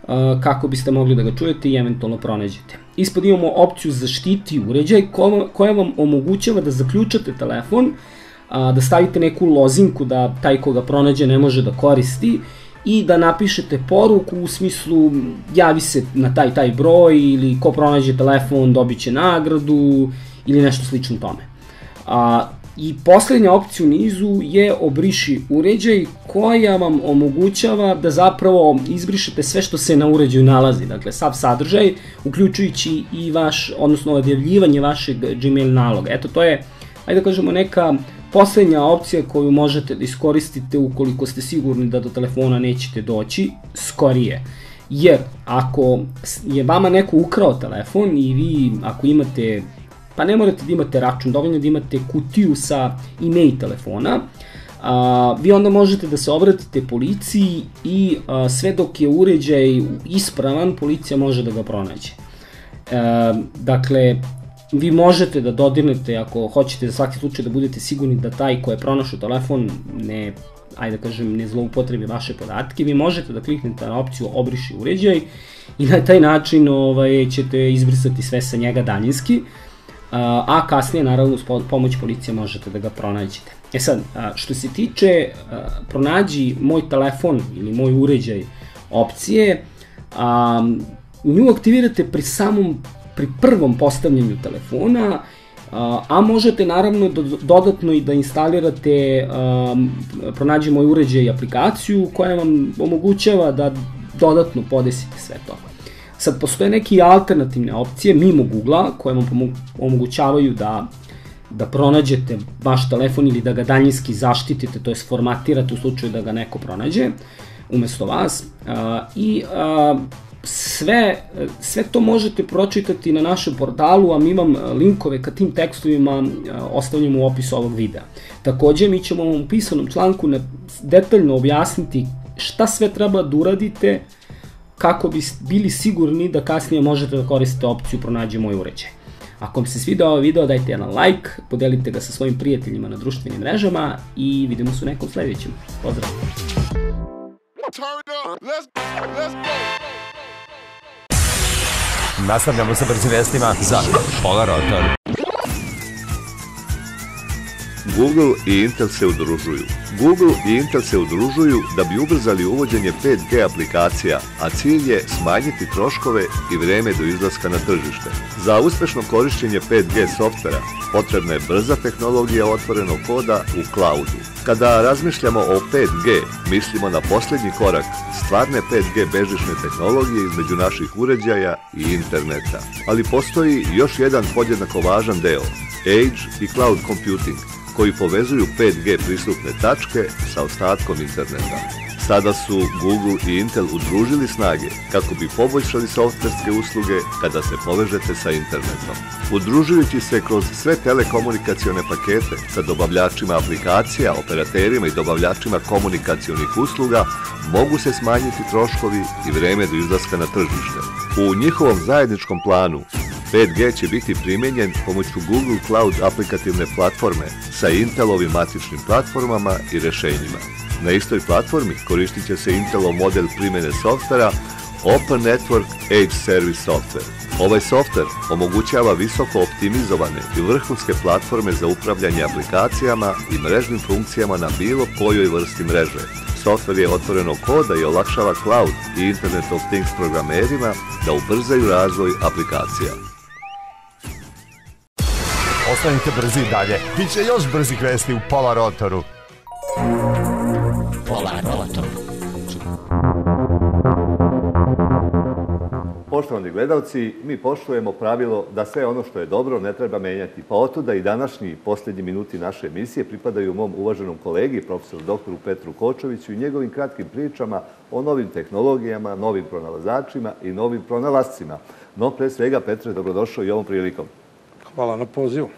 kako biste mogli da ga čujete i eventualno pronađete. Ispod imamo opciju zaštiti uređaj koja vam omogućava da zaključate telefon, da stavite neku lozinku da taj ko ga pronađe ne može da koristi i da napišete poruku u smislu javi se na taj broj ili ko pronađe telefon dobit će nagradu ili nešto slično tome. I poslednja opcija u nizu je obriši uređaj koja vam omogućava da zapravo izbrišete sve što se na uređaju nalazi, dakle sav sadržaj, uključujući i odnosno odjavljivanje vašeg Gmail naloga. Eto, to je, ajde da kažemo, neka poslednja opcija koju možete da iskoristite ukoliko ste sigurni da do telefona nećete doći skorije. Jer ako je vama neko ukrao telefon i vi ako imate, pa ne morate da imate račun, dovoljno da imate kutiju sa e-mail telefona, vi onda možete da se obratite policiji i sve dok je uređaj ispravan, policija može da ga pronađe. Dakle, vi možete da dodirnete, ako hoćete za svaki slučaj da budete sigurni da taj ko je pronašao telefon ne, ajde da kažem, ne zloupotrebi vaše podatke, vi možete da kliknete na opciju obriši uređaj i na taj način ćete izbrisati sve sa njega daljinski, a kasnije, naravno, uz pomoć policije možete da ga pronađete. E sad, što se tiče pronađi moj telefon ili moj uređaj opcije, nju aktivirate pri prvom postavljanju telefona, a možete naravno dodatno i da instalirate pronađi moj uređaj aplikaciju koja vam omogućava da dodatno podesite sve to. Sad, postoje neke alternativne opcije mimo Google-a koje vam omogućavaju da pronađete vaš telefon ili da ga daljinski zaštitite, to je formatirate u slučaju da ga neko pronađe umesto vas. I sve to možete pročitati na našem portalu, a mi vam linkove ka tim tekstovima ostavljamo u opisu ovog videa. Takođe, mi ćemo vam u pisanom članku detaljno objasniti šta sve treba da uradite kako bi bili sigurni da kasnije možete da koristite opciju pronađi moj uređaj. Ako vam se svidao ovaj video, dajte jedan like, podelite ga sa svojim prijateljima na društvenim mrežama i vidimo se u nekom sledećem. Pozdrav! Nastavljamo sa brzim vestima za Polarotor. Google i Intel se udružuju. Google i Intel se udružuju da bi ubrzali uvođenje 5G aplikacija, a cilj je smanjiti troškove i vreme do izlaska na tržište. Za uspešno korišćenje 5G softvera potrebna je brza tehnologija otvorenog koda u cloudu. Kada razmišljamo o 5G, mislimo na posljednji korak stvarne 5G bežične tehnologije između naših uređaja i interneta. Ali postoji još jedan podjednako važan deo, Edge i Cloud Computing, koji povezuju 5G pristupne tačke sa ostatkom interneta. Sada su Google i Intel udružili snage kako bi poboljšali softverske usluge kada se povežete sa internetom. Udružujući se kroz sve telekomunikacione pakete sa dobavljačima aplikacija, operaterima i dobavljačima komunikacionih usluga, mogu se smanjiti troškovi i vreme do izlaska na tržište. U njihovom zajedničkom planu 5G će biti primenjen pomoću Google Cloud aplikativne platforme sa Intelovim matičnim platformama i rešenjima. Na istoj platformi koristit će se Intelov model primjene softvera Open Network Edge Service Software. Ovaj softver omogućava visoko optimizovane i vrhunske platforme za upravljanje aplikacijama i mrežnim funkcijama na bilo kojoj vrsti mreže. Softver je otvorenog koda i olakšava cloud i Internet of Things programerima da ubrzaju razvoj aplikacija. Ostanite brzi dalje. Biće još brzih vesti u Polarotoru. Polarotor. Poštovani gledalci, mi poštujemo pravilo da sve ono što je dobro ne treba menjati. Pa otuda i današnji posljednji minuti naše emisije pripadaju mom uvaženom kolegi, profesoru doktoru Petru Kočoviću i njegovim kratkim pričama o novim tehnologijama, novim pronalazačima i novim pronalascima. No, pre svega, Petre, dobrodošao i ovom prilikom. Hvala na pozivu.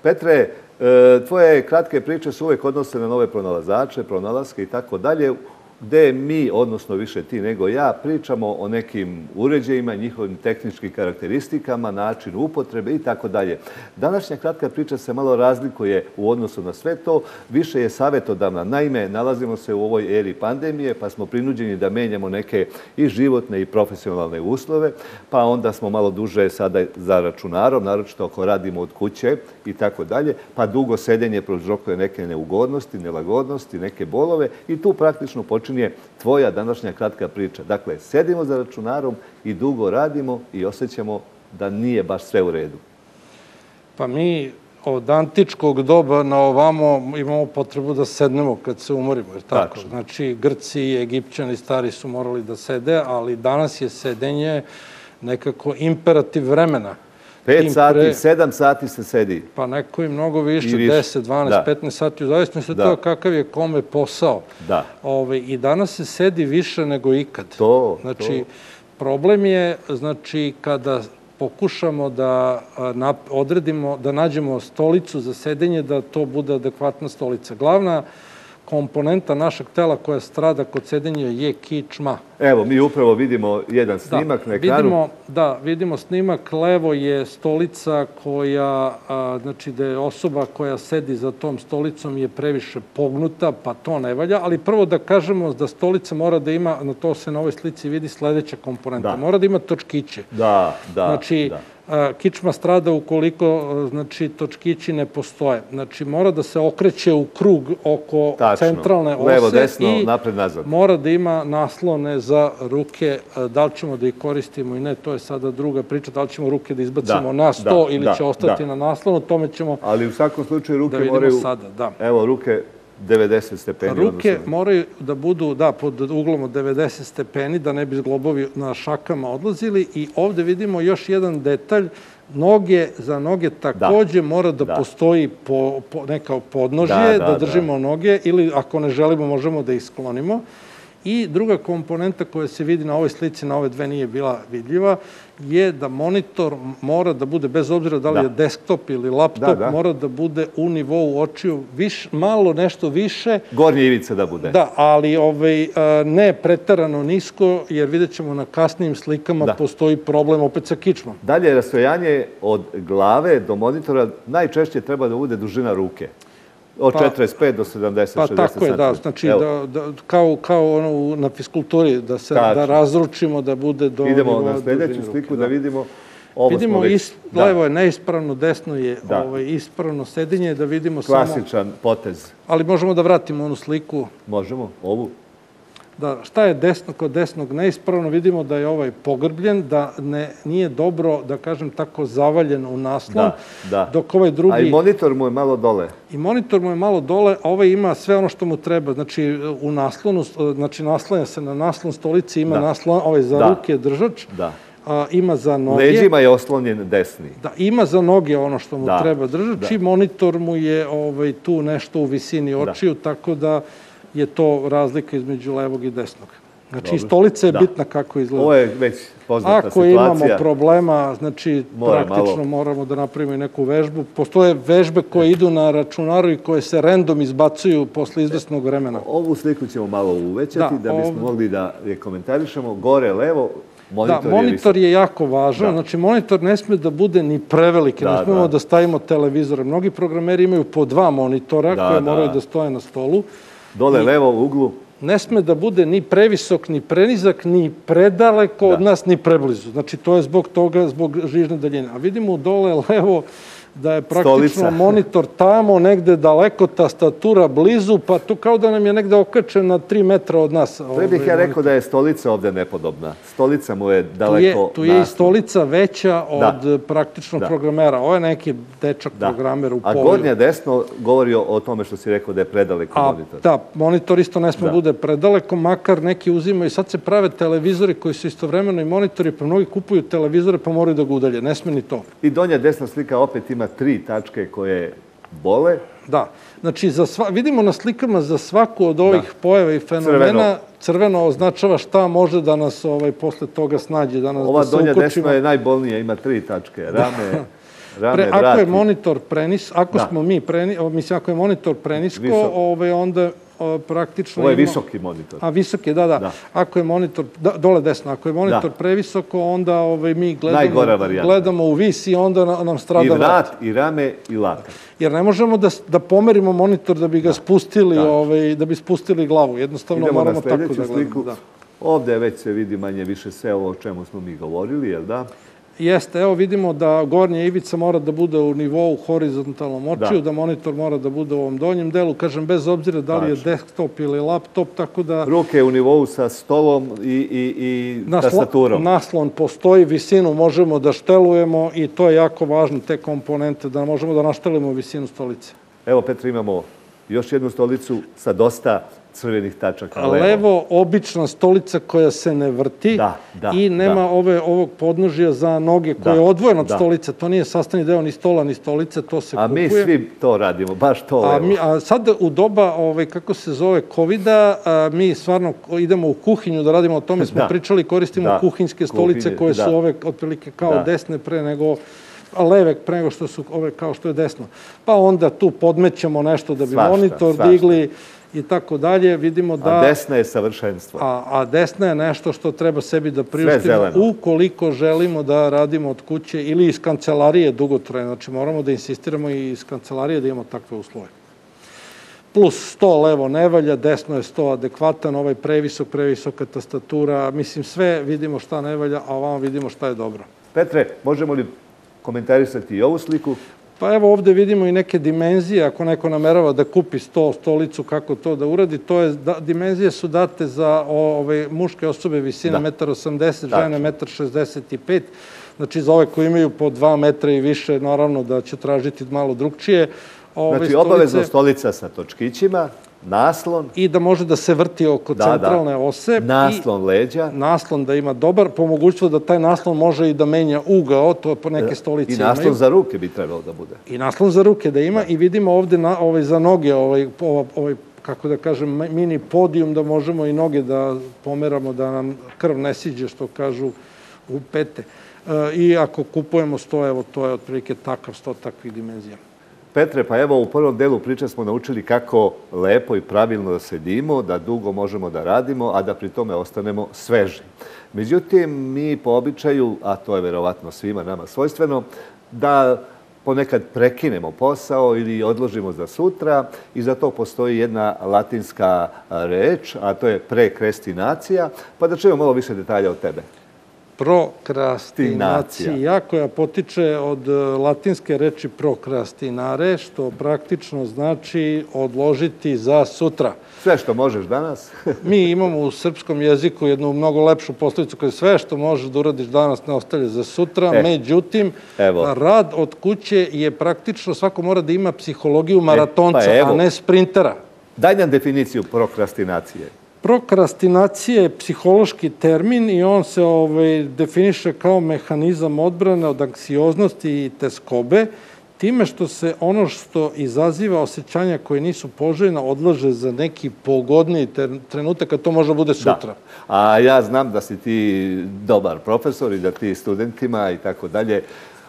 Petre, tvoje kratke priče su uvek odnose na nove pronalazače, pronalaske i tako dalje. gde mi, odnosno više ti nego ja, pričamo o nekim uređajima, njihovim tehničkim karakteristikama, načinu upotrebe i tako dalje. Današnja kratka priča se malo razlikuje u odnosu na sve to, više je savjetodavna. Naime, nalazimo se u ovoj eri pandemije, pa smo prinuđeni da menjamo neke i životne i profesionalne uslove, pa onda smo malo duže sada za računarom, naročito ako radimo od kuće i tako dalje, pa dugo sedenje prouzrokuje neke neugodnosti, nelagodnosti, neke bolove i tu praktično počinje tvoja današnja kratka priča. Dakle, sedimo za računarom i dugo radimo i osjećamo da nije baš sve u redu. Pa mi od antičkog doba na ovamo imamo potrebu da sednemo kad se umorimo, jer tako? Tačno. Znači, Grci i Egipćani stari su morali da sede, ali danas je sedenje nekako imperativ vremena. 5 sati, 7 sati se sedi. Pa neko i mnogo više, 10, 12, 15 sati, u zavisnosti od toga kakav je kome posao. Da. I danas se sedi više nego ikad. Znači, problem je, znači, kada pokušamo da odredimo, da nađemo stolicu za sedenje, da to bude adekvatna stolica. Glavna komponenta našeg tela koja strada kod sedenja je kičma. Evo, mi upravo vidimo jedan snimak na ekranu. Vidimo snimak. Levo je stolica koja, znači da je osoba koja sedi za tom stolicom je previše pognuta, pa to ne valja. Ali prvo da kažemo da stolica mora da ima, na to se na ovoj slici vidi sledeća komponenta. Mora da ima točkiće. Znači, kičma strada ukoliko točkići ne postoje. Znači, mora da se okreće u krug oko centralne ose. Levo, desno, napred, nazad. Mora da ima naslone za ruke. Da li ćemo da ih koristimo i ne, to je sada druga priča. Da li ćemo ruke da izbacimo na sto ili će ostati na naslonu, tome ćemo da vidimo sada. Ali u svakom slučaju ruke moraju, evo, ruke 90 stepeni. Ruke moraju da budu, pod uglom od 90 stepeni, da ne bi zglobovi na šakama odlazili. I ovde vidimo još jedan detalj. Za noge takođe mora da postoji neka podnožje, da držimo noge, ili ako ne želimo možemo da ih sklonimo. I druga komponenta koja se vidi na ovoj slici, na ove dve nije bila vidljiva, je da monitor mora da bude, bez obzira da li je desktop ili laptop, mora da bude u nivou očiju, malo nešto više. Gornje ivice da bude. Da, ali ne preterano nisko, jer vidjet ćemo na kasnijim slikama postoji problem opet sa kičmom. Dalje, rastojanje od glave do monitora najčešće treba da bude dužina ruke. Od 45 do 70, 60 cm. Pa tako je, da. Znači, kao na fiskulturi, da razručimo, da bude do... Idemo na sljedeću sliku da vidimo. Vidimo, levo je neispravno, desno je ispravno sedenje, da vidimo samo... Klasičan potez. Ali možemo da vratimo onu sliku. Možemo, ovu. Da, šta je kod desnog neispravno? Vidimo da je ovaj pogrbljen, da nije dobro, da kažem tako, zavaljen u naslon, dok ovaj drugi... A i monitor mu je malo dole. I monitor mu je malo dole, a ovaj ima sve ono što mu treba. Znači, u naslonu, znači naslanja se na naslon stolice, ima naslon, ovaj za ruke držač, ima za noge... Leđima je oslonjen desni. Da, ima za noge ono što mu treba držač i monitor mu je tu nešto u visini očiju, tako da je to razlika između levog i desnog. Znači, stolica je bitna kako izgleda. Ovo je već poznata situacija. Ako imamo problema, znači, praktično moramo da napravimo i neku vežbu. Postoje vežbe koje idu na računaru i koje se random izbacuju posle izvesnog vremena. Ovu sliku ćemo malo uvećati da bismo mogli da je komentarišemo. Gore, levo, monitor je visok. Da, monitor je jako važan. Znači, monitor ne sme da bude ni preveliki. Ne smemo da stavimo televizore. Mnogi programeri imaju po 2 monitora koje moraju da stoje na stolu. Dole, levo, u uglu. Ne sme da bude ni previsok, ni prenizak, ni predaleko od nas, ni preblizu. Znači, to je zbog toga, zbog žižne daljine. A vidimo dole, levo, da je praktično monitor tamo, negde daleko, tastatura blizu, pa to kao da nam je negde okačen na 3 metra od nas. Pre bih ja rekao da je stolica ovde nepodobna. Stolica mu je daleko... Tu je i stolica veća od praktičnog programera. Ovo je neki dečak programer u polu. A gornje desno govori o tome što si rekao da je predaleko monitor. Da, monitor isto ne sme bude predaleko, makar neki uzimaju. Sad se prave televizori koji su istovremeno i monitori, pa mnogi kupuju televizore pa moraju da ga udalje. Ne sme ni to. I donja desna slika opet ima 3 tačke koje bole. Da. Znači, vidimo na slikama za svaku od ovih pojava i fenomena crveno označava šta može da nas posle toga snađe. Ova donja desna je najbolnija, ima 3 tačke. Rame, vrat. Ako je monitor ako je monitor prenisko, onda praktično... Ovo je visoki monitor. A, visoki, da. Ako je monitor, dole desno, ako je monitor previsoko, onda mi gledamo u vis i onda nam strada vrat. I vrat, i rame, i laka. Jer ne možemo da pomerimo monitor da bi ga spustili, da bi spustili glavu. Jednostavno moramo tako da gledamo. Idemo na sljedeću sliku. Ovde već se vidi manje više sve ovo o čemu smo mi govorili, jel da? Jeste, evo vidimo da gornja ivica mora da bude u nivou horizontalnom očiju, da monitor mora da bude u ovom donjem delu, kažem, bez obzira da li je desktop ili laptop, tako da... Ruke u nivou sa stolom i tastaturom. Naslon postoji, visinu možemo da štelujemo i to je jako važno, te komponente, da možemo da naštelimo visinu stolice. Evo, Petra, imamo još jednu stolicu sa dosta crvenih tačaka. Levo, obična stolica koja se ne vrti i nema ovog podnožja za noge koje je odvojeno od stolice. To nije sastavni deo ni stola, ni stolice, to se kupuje. A mi svi to radimo, baš to levo. A sad u doba, kako se zove, COVID-a, mi stvarno idemo u kuhinju da radimo, o tome smo pričali, koristimo kuhinjske stolice koje su ove otprilike kao desne pre nego leve pre nego što su ove kao što je desno. Pa onda tu podmećemo nešto da bi monitor digli i tako dalje. Vidimo da... A desna je savršenstvo. A desna je nešto što treba sebi da priuštimo ukoliko želimo da radimo od kuće ili iz kancelarije dugotrajno. Znači moramo da insistiramo i iz kancelarije da imamo takve uslove. Plus 100 levo ne valja, desno je 100 adekvatan, ovaj previsoka tastatura. Mislim, sve vidimo šta ne valja, a ovamo vidimo šta je dobro. Petre, možemo li komentarisati i ovu sliku? Pa evo ovde vidimo i neke dimenzije, ako neko namerava da kupi stolicu, kako to da uradi. Dimenzije su date za muške osobe visine 1,80 m, žene 1,65 m. Znači za ove koji imaju po 2 metra i više, naravno da će tražiti malo drugčije. Znači obavezno stolica sa točkićima, naslon. I da može da se vrti oko centralne ose. Naslon leđa. Naslon da ima dobar, po mogućstvu da taj naslon može i da menja ugao, to po neke stolice imaju. I naslon za ruke bi trebalo da bude. I naslon za ruke da ima i vidimo ovde za noge, kako da kažem, mini podijum da možemo i noge da pomeramo, da nam krv ne siđe, što kažu u pete. I ako kupujemo 100, evo to je otprilike takav 100 takvih dimenzija. Petre, pa evo u prvom delu priče smo naučili kako lepo i pravilno da sedimo, da dugo možemo da radimo, a da pri tome ostanemo sveži. Međutim, mi po običaju, a to je verovatno svima nama svojstveno, da ponekad prekinemo posao ili odložimo za sutra i za to postoji jedna latinska reč, a to je prekrestinacija, pa da čujemo malo više detalja od tebe. Prokrastinacija, koja potiče od latinske reči prokrastinare, što praktično znači odložiti za sutra. Sve što možeš danas. Mi imamo u srpskom jeziku jednu mnogo lepšu poslovicu koja je sve što možeš da uradiš danas ne ostavlja za sutra. Međutim, rad od kuće je praktično, svako mora da ima psihologiju maratonca, a ne sprintera. Daj nam definiciju prokrastinacije. Prokrastinacija je psihološki termin i on se definiše kao mehanizam odbrane od anksioznosti i teskobe, time što se ono što izaziva osjećanja koje nisu poželjna odlaže za neki pogodniji trenutak, a to može bude sutra. A ja znam da si ti dobar profesor i da ti studentima i tako dalje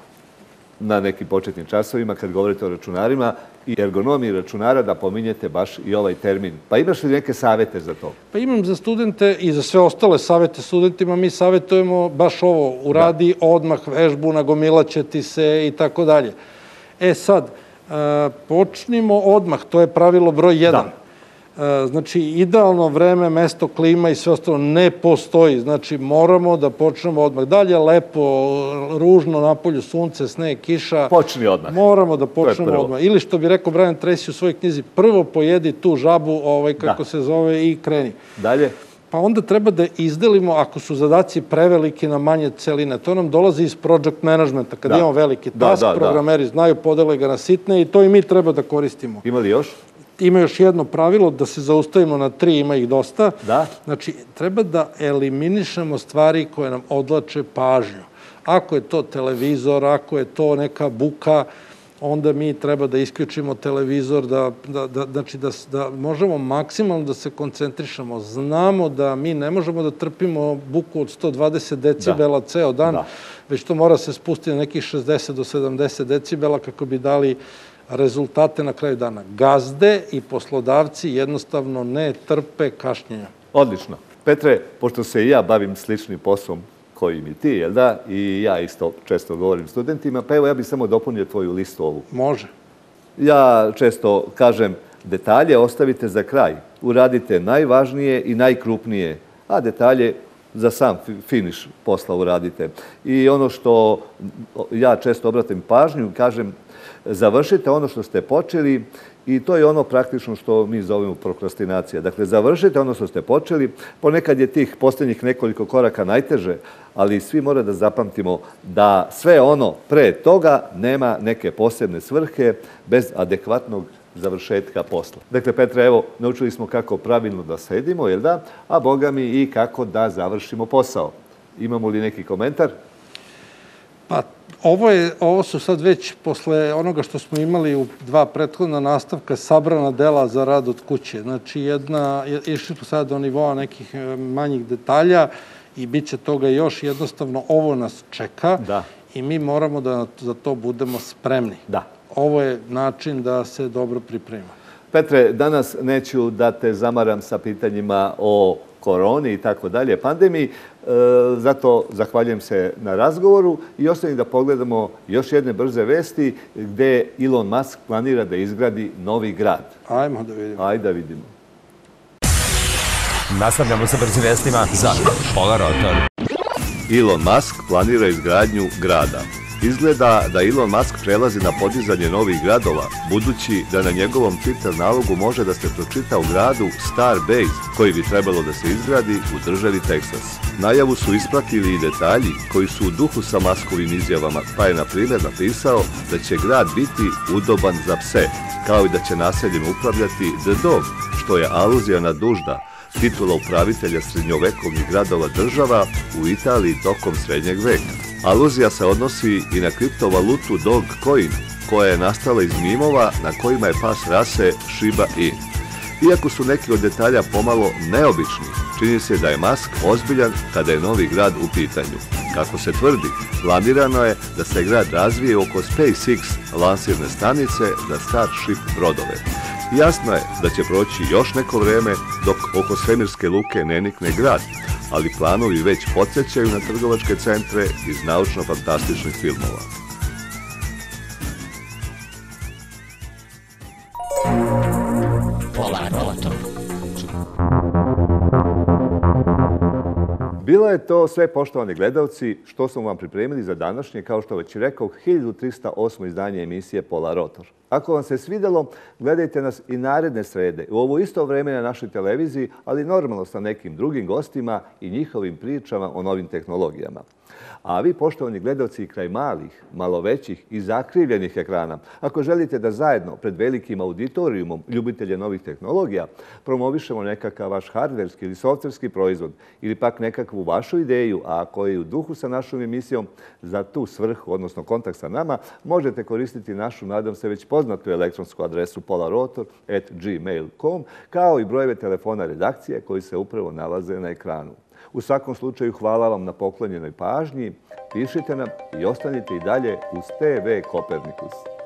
na nekim početnim časovima, kad govorite o računarima i ergonomiji računara, da pominjete baš i ovaj termin. Pa imaš li neke savete za to? Pa imam za studente i za sve ostale savete studentima. Mi savetujemo baš ovo, uradi odmah vežbu, nagomilaće ti se i tako dalje. Sad, počnimo odmah, to je pravilo broj 1. Znači, idealno vreme, mesto, klima i sve ostalo ne postoji. Znači, moramo da počnemo odmah. Dalje, lepo, ružno, napolju sunce, sneg, kiša. Počni odmah. Moramo da počnemo odmah. Ili što bi rekao Brian Tracy u svojoj knjizi, prvo pojedi tu žabu, kako se zove, i kreni. Dalje? Pa onda treba da izdelimo, ako su zadaci preveliki, na manje celine. To nam dolazi iz project managementa. Kad imamo veliki task, programeri znaju, podele ga na sitne i to i mi treba da koristimo. Ima li još? Ima još jedno pravilo, da se zaustavimo na 3, ima ih dosta. Znači, treba da eliminišemo stvari koje nam odlače pažnju. Ako je to televizor, ako je to neka buka, onda mi treba da isključimo televizor, da možemo maksimalno da se koncentrišemo. Znamo da mi ne možemo da trpimo buku od 120 decibela ceo dan, već to mora se spustiti na nekih 60 do 70 decibela kako bi dali rezultate na kraju dana. Gazde i poslodavci jednostavno ne trpe kašnjenja. Odlično. Petre, pošto se i ja bavim sličnim poslom kojim i ti, jel da? I ja isto često govorim studentima, pa evo ja bih samo dopunio tvoju listu ovu. Može. Ja često kažem, detalje ostavite za kraj. Uradite najvažnije i najkrupnije, a detalje za sam finiš posla uradite. I ono što ja često obratim pažnju, kažem, završite ono što ste počeli i to je ono praktično što mi zovemo prokrastinacija. Dakle, završite ono što ste počeli. Ponekad je tih posljednjih nekoliko koraka najteže, ali svi mora da zapamtimo da sve ono pre toga nema neke posebne svrhe bez adekvatnog završetka posla. Dakle, Petre, evo, naučili smo kako pravilno da sedimo, jel da? A boga mi i kako da završimo posao. Imamo li neki komentar? Pa, ovo su sad već posle onoga što smo imali u 2 prethodna nastavka sabrana dela za rad od kuće. Znači, išli smo sad do nivoa nekih manjih detalja i bit će toga još. Jednostavno, ovo nas čeka i mi moramo da za to budemo spremni. Da. Ovo je način da se dobro priprema. Petre, danas neću da te zamaram sa pitanjima o koroni i tako dalje, pandemiji, zato zahvaljujem se na razgovoru i ostavim da pogledamo još jedne brze vesti gde Elon Musk planira da izgradi novi grad. Ajmo da vidimo. Ajde da vidimo. Nastavljamo sa brzim vestima za Pola Rotor. Elon Musk planira izgradnju grada. Izgleda da Elon Musk prelazi na podizanje novih gradova, budući da na njegovom Twitter nalogu može da se pročita u gradu Starbase, koji bi trebalo da se izgradi u državi Teksas. Najavu su ispratili i detalji koji su u duhu sa Muskovim izjavama, pa je na primjer napisao da će grad biti udoban za pse, kao i da će naseljem upravljati The Dog, što je aluzija na Dužda, titula upravitelja srednjovekovnih gradova država u Italiji tokom srednjeg veka. Aluzija se odnosi i na kriptovalutu Dogecoin, koja je nastala iz mimova na kojima je pas rase Shiba Inu. Iako su neki od detalja pomalo neobični, čini se da je Musk ozbiljan kada je novi grad u pitanju. Kako se tvrdi, planirano je da se grad razvije oko SpaceX lansirne stanice za Starship brodove. Jasno je da će proći još neko vreme dok oko svemirske luke ne nikne grad, ali planovi već podsjećaju na trgovačke centre iz naučno-fantastičnih filmova. Bilo je to sve, poštovani gledalci, što smo vam pripremili za današnje, kao što već rekao, 1308. izdanje emisije Pola Rotor. Ako vam se svidelo, gledajte nas i naredne srede, u ovo isto vreme na našoj televiziji, ali normalno sa nekim drugim gostima i njihovim pričama o novim tehnologijama. A vi, poštovani gledalci, kraj malih, malo većih i zakrivljenih ekrana, ako želite da zajedno pred velikim auditorijumom ljubitelja novih tehnologija promovišemo nekakav vaš hardverski ili softverski proizvod ili pak nekakvu vašu ideju, a koja je u duhu sa našom emisijom, za tu svrhu, odnosno kontakt sa nama, možete koristiti našu, nadam se, već poznatu elektronsku adresu polarotor@gmail.com, kao i brojeve telefona redakcije koji se upravo nalaze na ekranu. U svakom slučaju, hvala vam na poklonjenoj pažnji, pišite nam i ostanite i dalje uz TV Kopernikus.